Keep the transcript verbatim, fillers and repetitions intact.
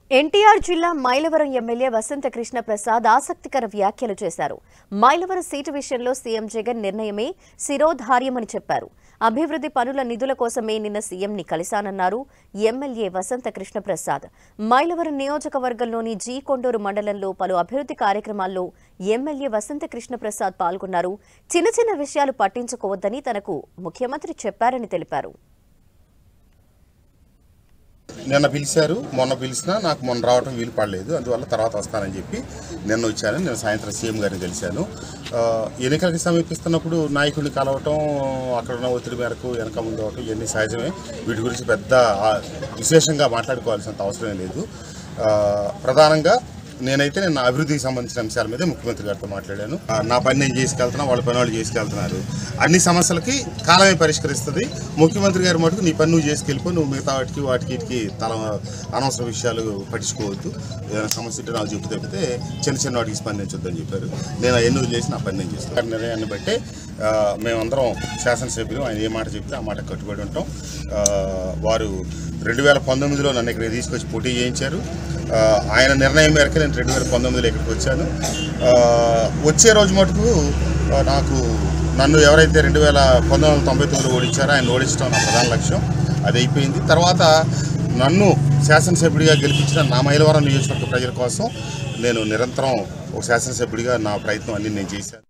ఎన్టీఆర్ జిల్లా మైలవరం ఎమ్మెల్యే వసంత కృష్ణ ప్రసాద్ ఆసక్తికర వ్యాఖ్యలు చేశారు. మైలవరం సీటు విషయంలో సీఎం జగన్ నిర్ణయమే శిరోధార్యమని చెప్పారు. అభివృద్ధి పనుల నిధుల కోసమే నిన్న సీఎంని కలిశానన్నారు ఎమ్మెల్యే వసంత కృష్ణ ప్రసాద్. మైలవరం నియోజకవర్గంలోని జీ కొండూరు మండలంలో పలు అభివృద్ధి కార్యక్రమాల్లో ఎమ్మెల్యే వసంత కృష్ణ ప్రసాద్ పాల్గొన్నారు. చిన్న చిన్న విషయాలు పట్టించుకోవద్దని తనకు ముఖ్యమంత్రి చెప్పారని తెలిపారు. నిన్న పిలిచారు, మొన్న పిలిచినా నాకు మొన్న రావడం వీలు పడలేదు, అందువల్ల తర్వాత వస్తానని చెప్పి నిన్న వచ్చాను. నేను సాయంత్రం సీఎం గారిని కలిశాను. ఎన్నికలకి సమీపిస్తున్నప్పుడు నాయకుడిని కలవటం, అక్కడ ఉన్న ఒత్తిడి మేరకు వెనక ముందు అవటం ఇవన్నీ సహజమే. వీటి గురించి పెద్ద విశేషంగా మాట్లాడుకోవాల్సినంత అవసరం లేదు. ప్రధానంగా నేనైతే నేను అభివృద్ధికి సంబంధించిన అంశాల మీద ముఖ్యమంత్రి గారితో మాట్లాడాను. నా పని నేను చేసుకెళ్తున్నా, వాళ్ళ పని వాళ్ళు చేసుకెళ్తున్నారు. అన్ని సమస్యలకి కాలమే పరిష్కరిస్తుంది. ముఖ్యమంత్రి గారి మటుకు నీ పని నువ్వు చేసుకెళ్ళిపో, నువ్వు మిగతా వాటికి వాటికి ఇటుకి తల అనవసర విషయాలు పట్టించుకోవద్దు, ఏదైనా సమస్య ఉంటే నాకు చెప్పు తప్పితే చిన్న చిన్న వాటికి స్పందించొద్దని చెప్పారు. నేను ఎన్నో చేసి నా పని నేను చేస్తాను. నిర్ణయాన్ని బట్టే మేమందరం శాసనసభ్యులు ఆయన ఏ మాట చెప్తే ఆ మాట కట్టుబడి ఉంటాం. వారు రెండు వేల పంతొమ్మిదిలో నన్ను ఇక్కడ తీసుకొచ్చి పోటీ చేయించారు. ఆయన నిర్ణయం మేరకు నేను రెండు వేల పంతొమ్మిదిలో ఇక్కడికి వచ్చాను. వచ్చే రోజు మటుకు నాకు నన్ను ఎవరైతే రెండు వేల పంతొమ్మిది వందల తొంభై తొమ్మిదిలో ఓడించారో ఆయన ఓడించడం నా ప్రధాన లక్ష్యం. అది అయిపోయింది. తర్వాత నన్ను శాసనసభ్యుడిగా గెలిపించిన నా మైలవరం నియోజకవర్గ ప్రజల కోసం నేను నిరంతరం ఒక శాసనసభ్యుడిగా నా ప్రయత్నం అన్ని నేను చేశాను.